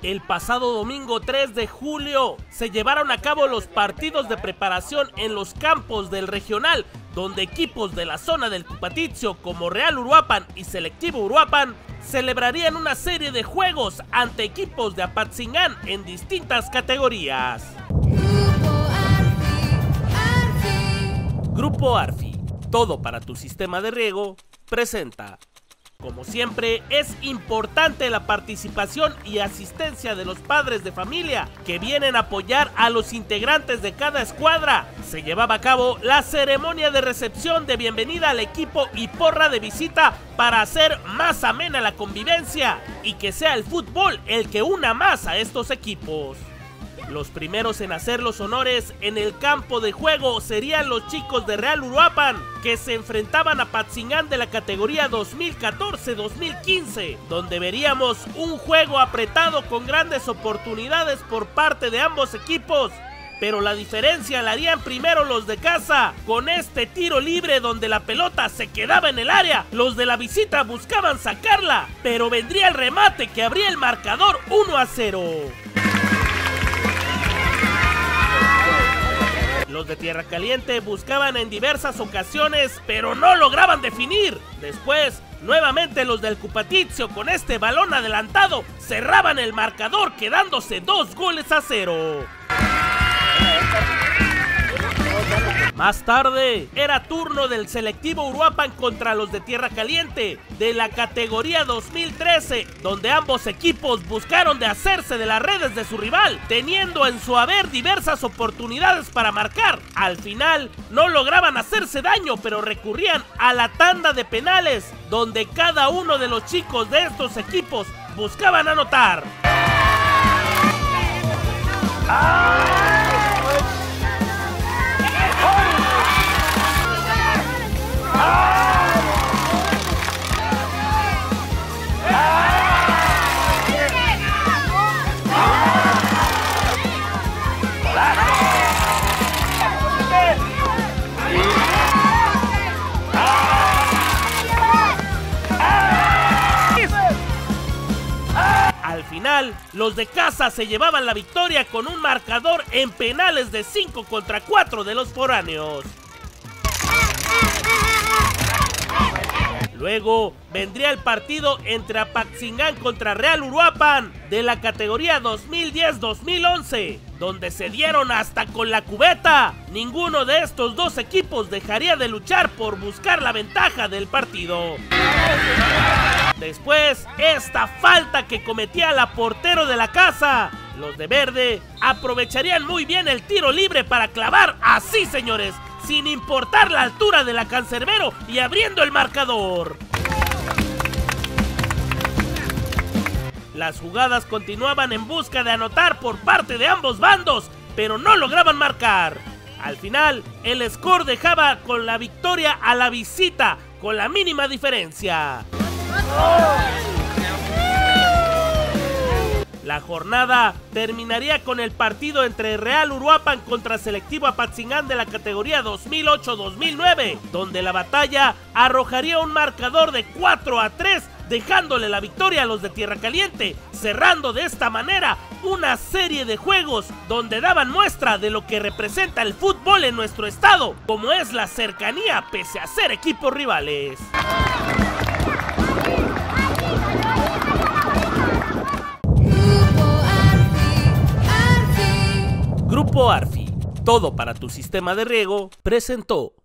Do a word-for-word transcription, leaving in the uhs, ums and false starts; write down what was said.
El pasado domingo tres de julio se llevaron a cabo los partidos de preparación en los campos del regional, donde equipos de la zona del Cupatizio como Real Uruapan y Selectivo Uruapan celebrarían una serie de juegos ante equipos de Apatzingán en distintas categorías. Grupo Arfi, todo para tu sistema de riego, presenta. Como siempre, es importante la participación y asistencia de los padres de familia que vienen a apoyar a los integrantes de cada escuadra. Se llevaba a cabo la ceremonia de recepción de bienvenida al equipo y porra de visita para hacer más amena la convivencia y que sea el fútbol el que una más a estos equipos. Los primeros en hacer los honores en el campo de juego serían los chicos de Real Uruapan, que se enfrentaban a Apatzingán de la categoría dos mil catorce dos mil quince, donde veríamos un juego apretado con grandes oportunidades por parte de ambos equipos. Pero la diferencia la harían primero los de casa, con este tiro libre donde la pelota se quedaba en el área. Los de la visita buscaban sacarla, pero vendría el remate que abría el marcador uno a cero. Los de Tierra Caliente buscaban en diversas ocasiones, pero no lograban definir. Después, nuevamente los del Cupatizio con este balón adelantado cerraban el marcador, quedándose dos goles a cero. Más tarde, era turno del Selectivo Uruapan contra los de Tierra Caliente, de la categoría dos mil trece, donde ambos equipos buscaron de hacerse de las redes de su rival, teniendo en su haber diversas oportunidades para marcar. Al final, no lograban hacerse daño, pero recurrían a la tanda de penales, donde cada uno de los chicos de estos equipos buscaban anotar. Al final, los de casa se llevaban la victoria con un marcador en penales de cinco contra cuatro de los foráneos. Luego vendría el partido entre Apatzingán contra Real Uruapan de la categoría dos mil diez dos mil once, donde se dieron hasta con la cubeta. Ninguno de estos dos equipos dejaría de luchar por buscar la ventaja del partido. Después, esta falta que cometía la portero de la casa. Los de verde aprovecharían muy bien el tiro libre para clavar, así señores, sin importar la altura de la cancerbero y abriendo el marcador. Las jugadas continuaban en busca de anotar por parte de ambos bandos, pero no lograban marcar. Al final, el score dejaba con la victoria a la visita, con la mínima diferencia. La jornada terminaría con el partido entre Real Uruapan contra Selectivo Apatzingán de la categoría dos mil ocho dos mil nueve, donde la batalla arrojaría un marcador de cuatro a tres, dejándole la victoria a los de Tierra Caliente, cerrando de esta manera una serie de juegos donde daban muestra de lo que representa el fútbol en nuestro estado, como es la cercanía pese a ser equipos rivales. Grupo Arfi, todo para tu sistema de riego, presentó.